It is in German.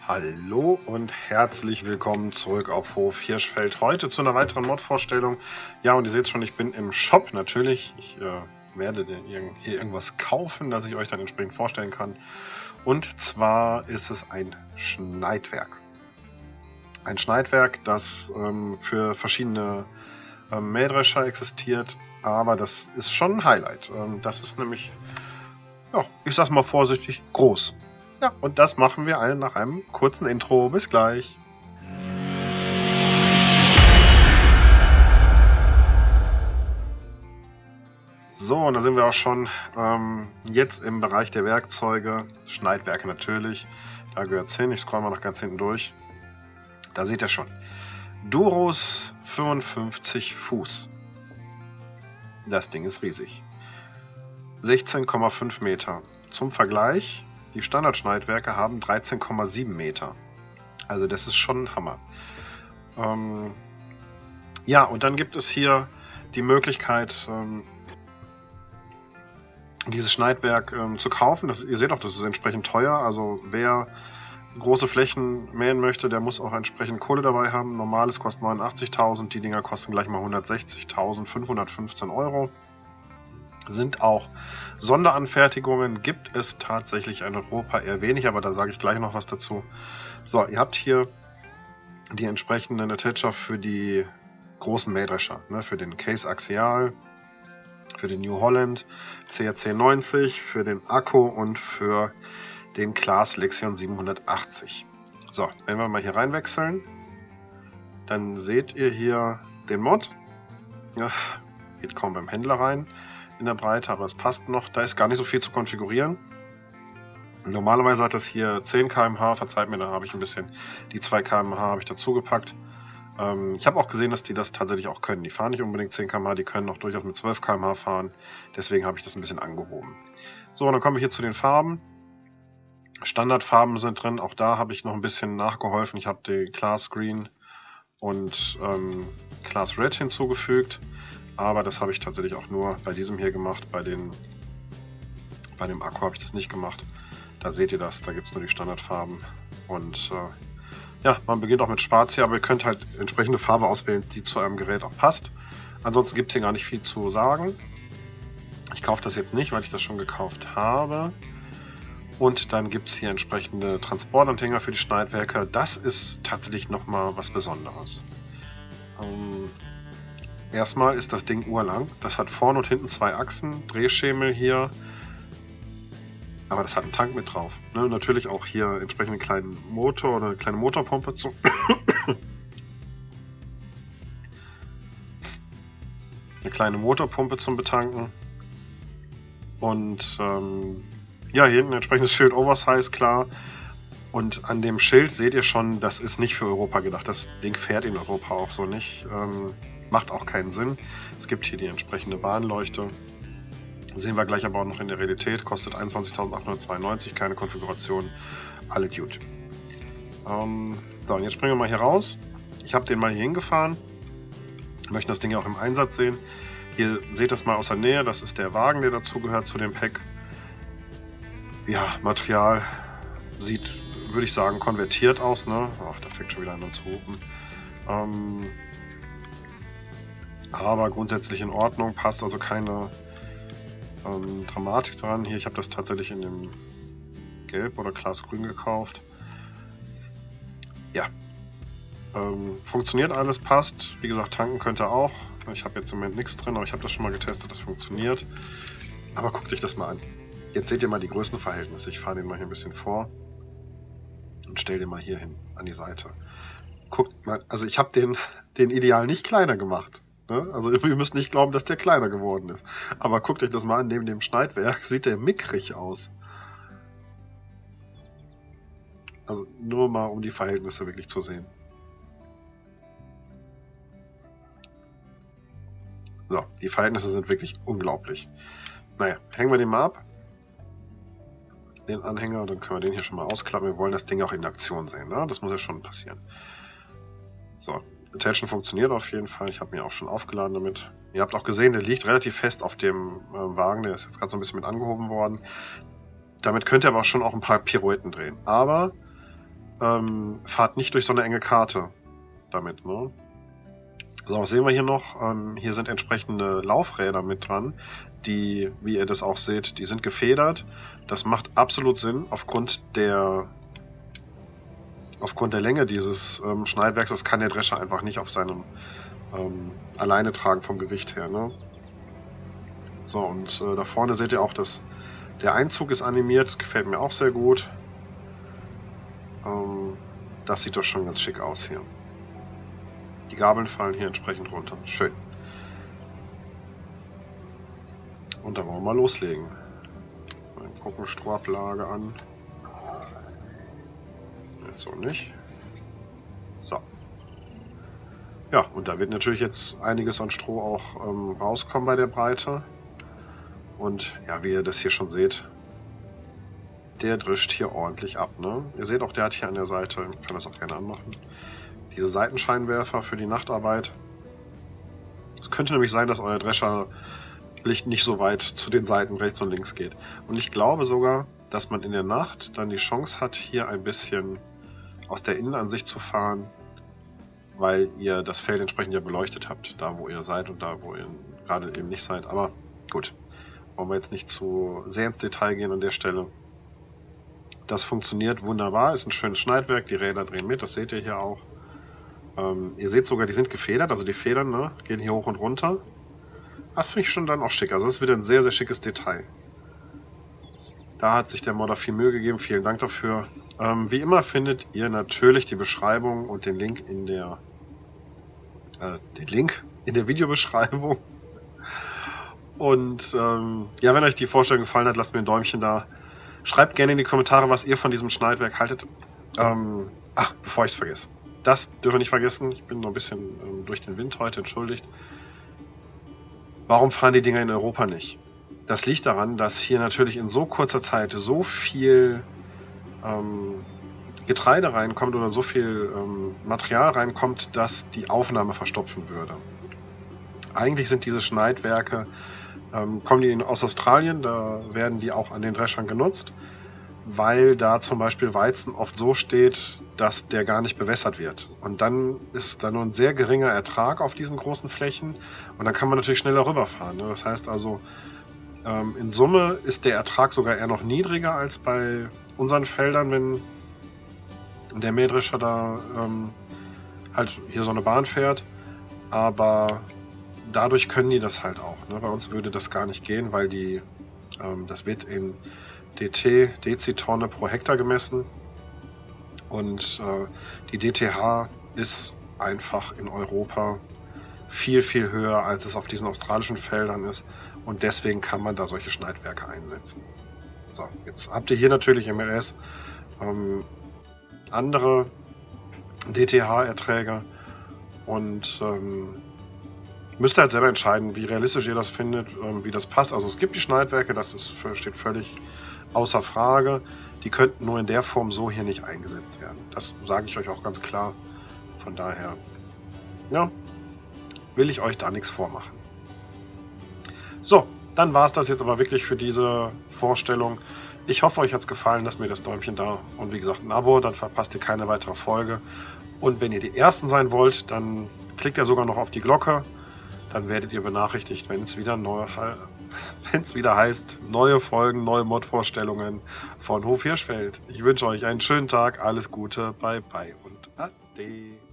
Hallo und herzlich willkommen zurück auf Hof Hirschfeld. Heute zu einer weiteren Mod-Vorstellung. Ja, und ihr seht schon, ich bin im Shop natürlich. Ich werde hier irgendwas kaufen, das ich euch dann entsprechend vorstellen kann. Und zwar ist es ein Schneidwerk. Ein Schneidwerk, das für verschiedene Mähdrescher existiert, aber das ist schon ein Highlight. Das ist nämlich, ja, ich sag's mal vorsichtig, groß. Ja, und das machen wir allen nach einem kurzen Intro. Bis gleich. So, und da sind wir auch schon jetzt im Bereich der Werkzeuge. Schneidwerke natürlich. Da gehört es hin. Ich scroll mal noch ganz hinten durch. Da seht ihr schon. Duros 55 Fuß. Das Ding ist riesig. 16,5 Meter. Zum Vergleich. Die Standardschneidwerke haben 13,7 Meter. Also das ist schon ein Hammer. Ja, und dann gibt es hier die Möglichkeit, dieses Schneidwerk zu kaufen. Ihr seht auch, das ist entsprechend teuer. Also wer große Flächen mähen möchte, der muss auch entsprechend Kohle dabei haben. Normales kostet 89.000. Die Dinger kosten gleich mal 160.515 Euro. Sind auch Sonderanfertigungen, gibt es tatsächlich in Europa eher wenig, aber da sage ich gleich noch was dazu. So, ihr habt hier die entsprechenden Attacher für die großen Mähdrescher, ne, für den Case Axial, für den New Holland, CRC 90, für den Akku und für den Claas Lexion 780. So, wenn wir mal hier reinwechseln, dann seht ihr hier den Mod. Ja, geht kaum beim Händler rein in der Breite, aber es passt noch. Da ist gar nicht so viel zu konfigurieren. Normalerweise hat das hier 10 km/h, verzeiht mir, da habe ich ein bisschen die 2 km/h habe ich dazu gepackt. Ich habe auch gesehen, dass die das tatsächlich auch können. Die fahren nicht unbedingt 10 km/h, die können auch durchaus mit 12 km/h fahren. Deswegen habe ich das ein bisschen angehoben. So, und dann kommen wir hier zu den Farben. Standardfarben sind drin, auch da habe ich noch ein bisschen nachgeholfen. Ich habe die Claas Green und Claas Red hinzugefügt. Aber das habe ich tatsächlich auch nur bei diesem hier gemacht. Bei dem Akku habe ich das nicht gemacht. Da seht ihr das, da gibt es nur die Standardfarben. Und ja, man beginnt auch mit Schwarz hier, aber ihr könnt halt entsprechende Farbe auswählen, die zu eurem Gerät auch passt. Ansonsten gibt es hier gar nicht viel zu sagen. Ich kaufe das jetzt nicht, weil ich das schon gekauft habe. Und dann gibt es hier entsprechende Transportanhänger für die Schneidwerke. Das ist tatsächlich nochmal was Besonderes. Erstmal ist das Ding urlang. Das hat vorne und hinten 2 Achsen, Drehschemel hier. Aber das hat einen Tank mit drauf. Ne? Natürlich auch hier entsprechend einen kleinen Motor oder eine kleine Motorpumpe zum eine kleine Motorpumpe zum Betanken. Und ja, hier hinten ein entsprechendes Schild Oversize, klar. Und an dem Schild seht ihr schon, das ist nicht für Europa gedacht. Das Ding fährt in Europa auch so nicht. Macht auch keinen Sinn. Es gibt hier die entsprechende Warnleuchte. Sehen wir gleich aber auch noch in der Realität. Kostet 21.892, keine Konfiguration. Alle gut. So, und jetzt springen wir mal hier raus. Ich habe den mal hier hingefahren. Möchten das Ding ja auch im Einsatz sehen. Hier seht ihr es mal aus der Nähe. Das ist der Wagen, der dazugehört zu dem Pack. Ja, Material sieht, würde ich sagen, konvertiert aus. Ne? Ach, da fängt schon wieder an zu hupen. Aber grundsätzlich in Ordnung, passt also keine Dramatik dran. Hier, ich habe das tatsächlich in dem Gelb oder Claas Grün gekauft. Ja, funktioniert alles, passt. Wie gesagt, tanken könnt ihr auch. Ich habe jetzt im Moment nichts drin, aber ich habe das schon mal getestet, das funktioniert. Aber guckt euch das mal an. Jetzt seht ihr mal die Größenverhältnisse. Ich fahre den mal hier ein bisschen vor und stelle den mal hier hin, an die Seite. Guckt mal, also ich habe den Ideal nicht kleiner gemacht. Also ihr müsst nicht glauben, dass der kleiner geworden ist. Aber guckt euch das mal an, neben dem Schneidwerk sieht der mickrig aus. Also nur mal, um die Verhältnisse wirklich zu sehen. So, die Verhältnisse sind wirklich unglaublich. Naja, hängen wir den mal ab. Den Anhänger, dann können wir den hier schon mal ausklappen. Wir wollen das Ding auch in Aktion sehen, ne? Das muss ja schon passieren. So. Attachment funktioniert auf jeden Fall. Ich habe mir auch schon aufgeladen damit. Ihr habt auch gesehen, der liegt relativ fest auf dem Wagen. Der ist jetzt gerade so ein bisschen mit angehoben worden. Damit könnt ihr aber auch schon auch ein paar Pirouetten drehen. Aber fahrt nicht durch so eine enge Karte damit, ne? So, was sehen wir hier noch? Hier sind entsprechende Laufräder mit dran, die, wie ihr das auch seht, die sind gefedert. Das macht absolut Sinn aufgrund der Länge dieses Schneidwerks. Das kann der Drescher einfach nicht auf seinem alleine tragen vom Gewicht her, ne? So, und da vorne seht ihr auch, dass der Einzug ist animiert, gefällt mir auch sehr gut. Das sieht doch schon ganz schick aus hier. Die Gabeln fallen hier entsprechend runter. Schön. Und dann wollen wir mal loslegen. Dann gucken Strohablage an. Jetzt so nicht. So. Ja, und da wird natürlich jetzt einiges an Stroh auch rauskommen bei der Breite. Und ja, wie ihr das hier schon seht, der drischt hier ordentlich ab, ne? Ihr seht auch, der hat hier an der Seite, ich kann das auch gerne anmachen, diese Seitenscheinwerfer für die Nachtarbeit. Es könnte nämlich sein, dass euer Drescherlicht nicht so weit zu den Seiten rechts und links geht. Und ich glaube sogar, dass man in der Nacht dann die Chance hat, hier ein bisschen aus der Innenansicht zu fahren, weil ihr das Feld entsprechend ja beleuchtet habt, da wo ihr seid und da wo ihr gerade eben nicht seid. Aber gut, wollen wir jetzt nicht zu sehr ins Detail gehen an der Stelle. Das funktioniert wunderbar, ist ein schönes Schneidwerk, die Räder drehen mit, das seht ihr hier auch. Ihr seht sogar, die sind gefedert, also die Federn, ne, gehen hier hoch und runter. Das finde ich schon dann auch schick, also das ist wieder ein sehr, sehr schickes Detail. Da hat sich der Modder viel Mühe gegeben, vielen Dank dafür. Wie immer findet ihr natürlich die Beschreibung und den Link in der Videobeschreibung. Und ja, wenn euch die Vorstellung gefallen hat, lasst mir ein Däumchen da. Schreibt gerne in die Kommentare, was ihr von diesem Schneidwerk haltet. Bevor ich es vergesse. Das dürfen wir nicht vergessen. Ich bin noch ein bisschen durch den Wind heute, entschuldigt. Warum fahren die Dinger in Europa nicht? Das liegt daran, dass hier natürlich in so kurzer Zeit so viel Getreide reinkommt oder so viel Material reinkommt, dass die Aufnahme verstopfen würde. Eigentlich sind diese Schneidwerke, kommen die aus Australien, da werden die auch an den Dreschern genutzt, weil da zum Beispiel Weizen oft so steht, dass der gar nicht bewässert wird. Und dann ist da nur ein sehr geringer Ertrag auf diesen großen Flächen und dann kann man natürlich schneller rüberfahren, ne? Das heißt also, in Summe ist der Ertrag sogar eher noch niedriger als bei unseren Feldern, wenn der Mähdrescher da halt hier so eine Bahn fährt. Aber dadurch können die das halt auch, ne? Bei uns würde das gar nicht gehen, weil die, das wird in Dezitonne pro Hektar gemessen und die DTH ist einfach in Europa viel, viel höher, als es auf diesen australischen Feldern ist und deswegen kann man da solche Schneidwerke einsetzen. So, jetzt habt ihr hier natürlich im LS andere DTH-Erträge und müsst ihr halt selber entscheiden, wie realistisch ihr das findet, wie das passt. Also es gibt die Schneidwerke, das steht völlig außer Frage. Die könnten nur in der Form so hier nicht eingesetzt werden. Das sage ich euch auch ganz klar. Von daher, ja, will ich euch da nichts vormachen. So, dann war es das jetzt aber wirklich für diese Vorstellung. Ich hoffe, euch hat es gefallen, lasst mir das Däumchen da und wie gesagt ein Abo, dann verpasst ihr keine weitere Folge. Und wenn ihr die Ersten sein wollt, dann klickt ihr sogar noch auf die Glocke. Dann werdet ihr benachrichtigt, wenn es wieder heißt, neue Folgen, neue Mod-Vorstellungen von Hof Hirschfeld. Ich wünsche euch einen schönen Tag, alles Gute, bye bye und ade.